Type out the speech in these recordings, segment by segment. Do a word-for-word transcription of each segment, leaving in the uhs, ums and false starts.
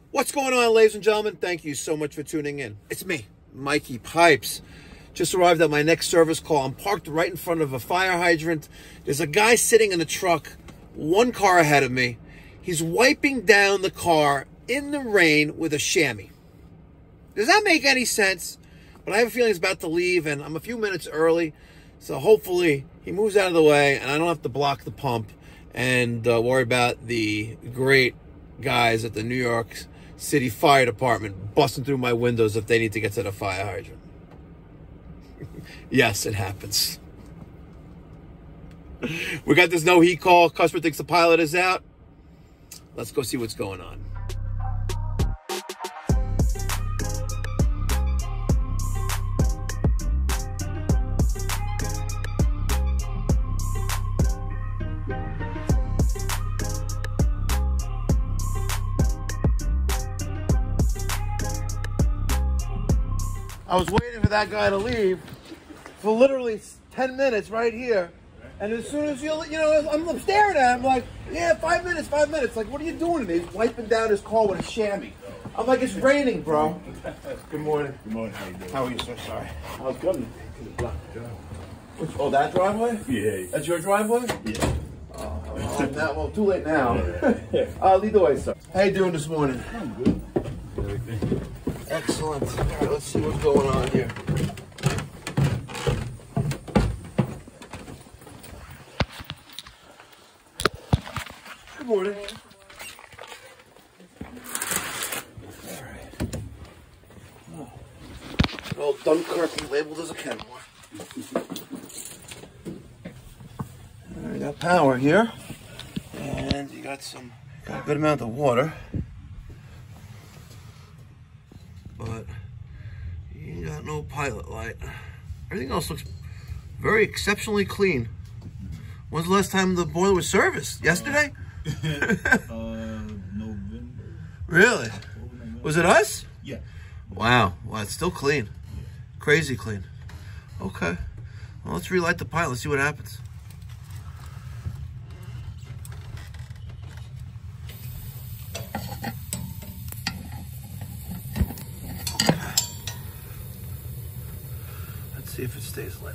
What's going on, ladies and gentlemen? Thank you so much for tuning in. It's me, Mikey Pipes. Just arrived at my next service call. I'm parked right in front of a fire hydrant. There's a guy sitting in the truck, one car ahead of me. He's wiping down the car in the rain with a chamois. Does that make any sense? But I have a feeling he's about to leave, and I'm a few minutes early. So hopefully he moves out of the way, and I don't have to block the pump and uh, worry about the great guys at the New York City Fire Department busting through my windows if they need to get to the fire hydrant. Yes, it happens. We got this no heat call. Customer thinks the pilot is out. Let's go see what's going on. I was waiting for that guy to leave for literally ten minutes right here. And as soon as you, you know, I'm, I'm staring at him like, yeah, five minutes, five minutes. Like, what are you doing to me? He's wiping down his car with a chamois. I'm like, it's raining, bro. Good morning. Good morning. How you doing? How are you, sir? Sorry. I was coming. Which, oh, that driveway? Yeah. That's your driveway? Yeah. Oh, well, now, well, too late now. uh, lead the way, sir. How you doing this morning? I'm good. Everything. Excellent. All right, let's see what's going on here. Good morning. All right. Oh. Old Dunkirk labeled as a Kenmore. All right, got power here, and you got some, got a good amount of water. But you ain't got no pilot light. Everything else looks very exceptionally clean. When's the last time the boiler was serviced? Yesterday? uh, November. Really? November. Was it us? Yeah. Wow. Wow, it's still clean. Crazy clean. Okay. Well, let's relight the pilot. Let's see what happens. See if it stays lit.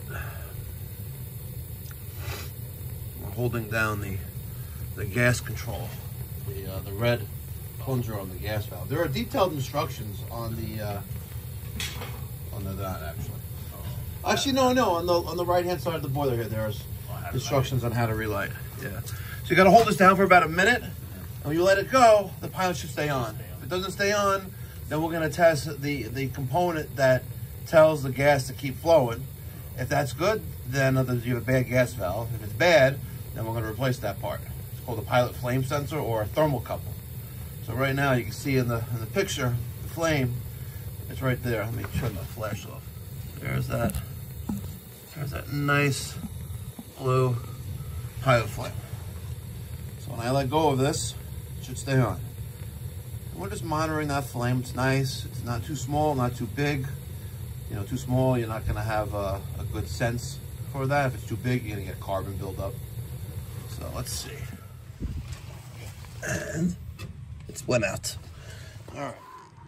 We're holding down the the gas control, the uh, the red plunger on the gas valve. There are detailed instructions on the uh, on the that actually. Oh. Actually, no, no. On the on the right hand side of the boiler here, there's oh, instructions on how to relight. Yeah. So you got to hold this down for about a minute, and when you let it go, the pilot should stay on. If it doesn't stay on, then we're going to test the the component that tells the gas to keep flowing. If that's good, then you have a bad gas valve. If it's bad, then we're going to replace that part. It's called a pilot flame sensor or a thermocouple. So right now you can see in the in the picture the flame. It's right there. Let me turn the flash off. There's that. There's that nice blue pilot flame. So when I let go of this, it should stay on. And we're just monitoring that flame. It's nice. It's not too small, not too big. You know, too small, you're not going to have a, a good sense for that. If it's too big, you're going to get carbon buildup. So let's see. And it's went out. All right.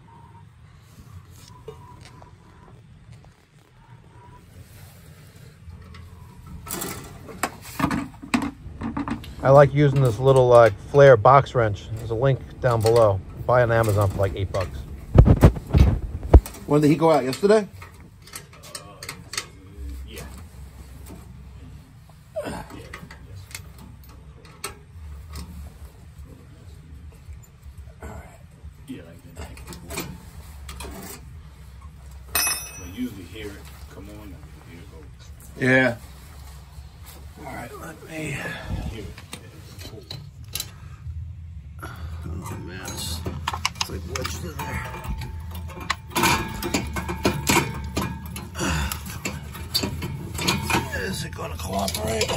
I like using this little uh, flare box wrench. There's a link down below. Buy on Amazon for like eight bucks. When did he go out? Yesterday? Yeah, like that. I usually hear it come on and hear it go. Yeah. All right, let me hear it. Oh man, it's, it's like wedged in there. Is it gonna cooperate?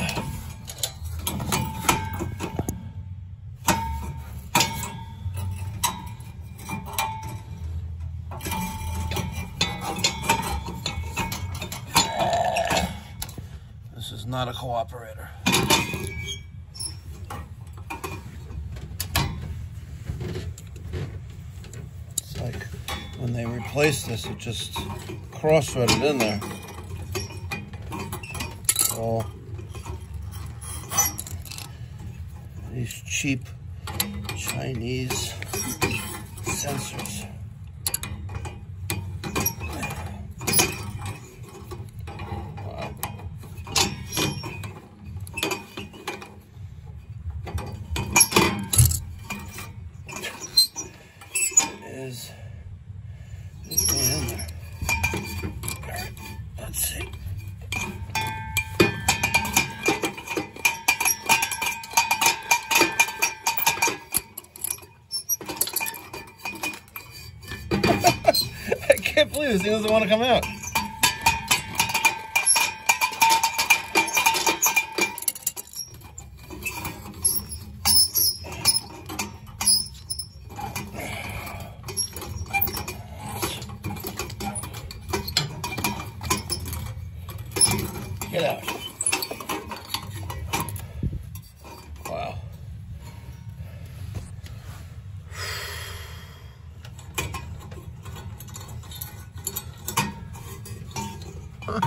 This is not a cooperator. like when they replaced this, it just cross-threaded in there. All these cheap Chinese sensors. Wow. It is, it's going in there. All right, let's see. I can't believe this thing doesn't want to come out. Get out. Wow. Huh.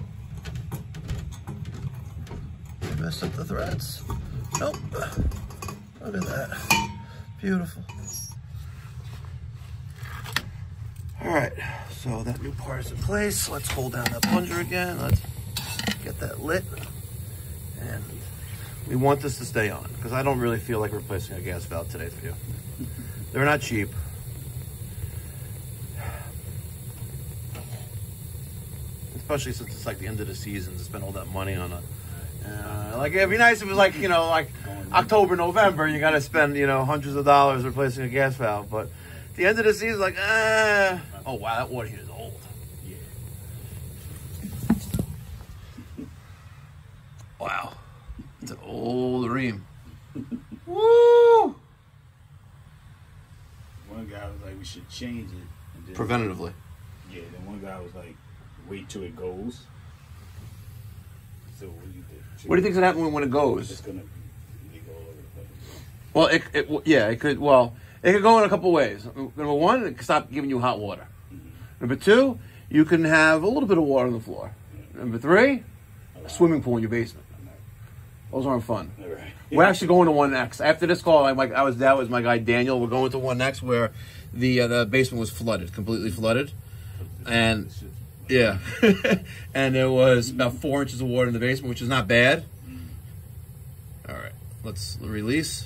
Messed up the threads. Nope. Look at that. Beautiful. All right, so that new part is in place. Let's hold down that plunger again. Let's get that lit. And we want this to stay on because I don't really feel like replacing a gas valve today for you. They're not cheap. Especially since it's like the end of the season to spend all that money on it. Uh, like it'd be nice if it was like, you know, like October, November, you got to spend, you know, hundreds of dollars replacing a gas valve. But at the end of the season, like, ah, oh wow, that water heater is old. Yeah. Wow, it's an old ream. Woo! One guy was like, we should change it. And then, preventatively. Yeah, then one guy was like, wait till it goes. So what do you think? Should What do you think's gonna happen when, when it goes? It's gonna leak all over the place. Well, it, it yeah, it could. Well, it could go in a couple ways. Number one, it could stop giving you hot water. Mm-hmm. Number two, you can have a little bit of water on the floor. Mm-hmm. Number three, a swimming pool in your basement. Those aren't fun. Right. We're actually going to one next. After this call, I'm like, I was that was my guy Daniel. We're going to one next where the uh, the basement was flooded, completely flooded, and yeah, and there was about four inches of water in the basement, which is not bad. All right, let's release.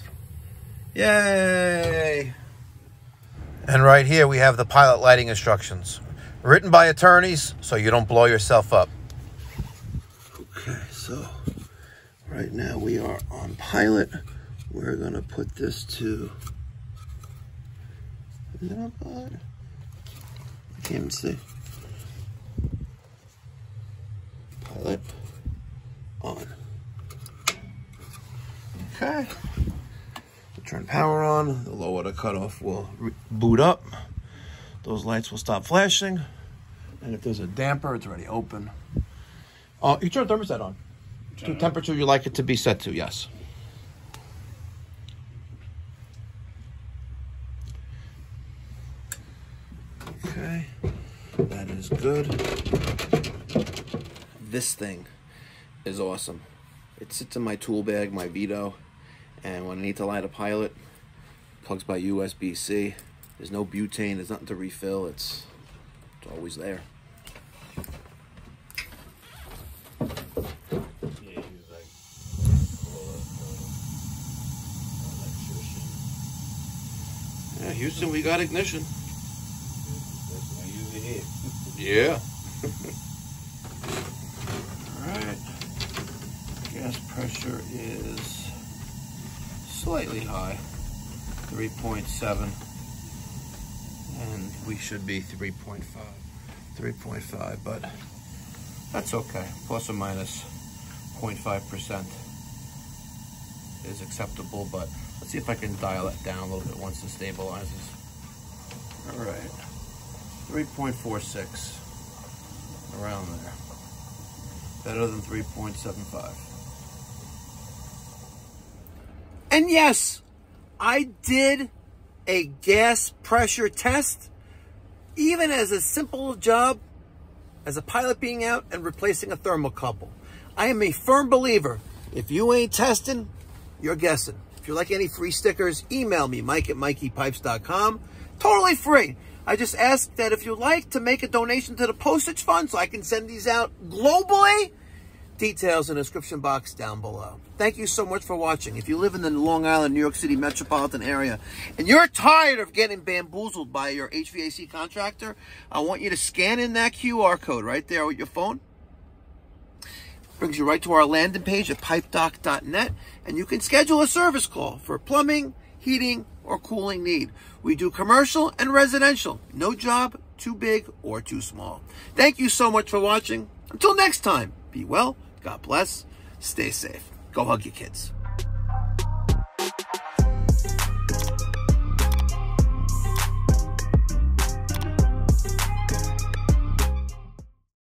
Yay! And right here we have the pilot lighting instructions, written by attorneys, so you don't blow yourself up. Okay, so. Right now we are on pilot. We're gonna put this to, is it on pilot? I can't even see. Pilot on. Okay. We'll turn power on. The low water cutoff will boot up. Those lights will stop flashing. And if there's a damper, it's already open. Oh, you turn the thermostat on. To temperature you like it to be set to, yes. Okay, that is good. This thing is awesome. It sits in my tool bag, my Vito, and when I need to light a pilot, plugs by U S B C. There's no butane, there's nothing to refill, it's, it's always there. Yeah, Houston, we got ignition. Yeah. Alright. Gas pressure is slightly high. three point seven. And we should be three point five. three point five, but that's okay. Plus or minus zero point five percent is acceptable, but let's see if I can dial it down a little bit once it stabilizes. All right, three point four six, around there. Better than three point seven five. And yes, I did a gas pressure test even as a simple job as a pilot being out and replacing a thermocouple. I am a firm believer, if you ain't testing, you're guessing. If you like any free stickers, email me, Mike at mikey pipes dot com. Totally free. I just ask that if you like to make a donation to the postage fund so I can send these out globally, details in the description box down below. Thank you so much for watching. If you live in the Long Island, New York City metropolitan area, and you're tired of getting bamboozled by your H V A C contractor, I want you to scan in that Q R code right there with your phone. Brings you right to our landing page at pipe doc dot net, and you can schedule a service call for plumbing, heating, or cooling need. We do commercial and residential. No job too big or too small. Thank you so much for watching. Until next time, be well, God bless, stay safe. Go hug your kids.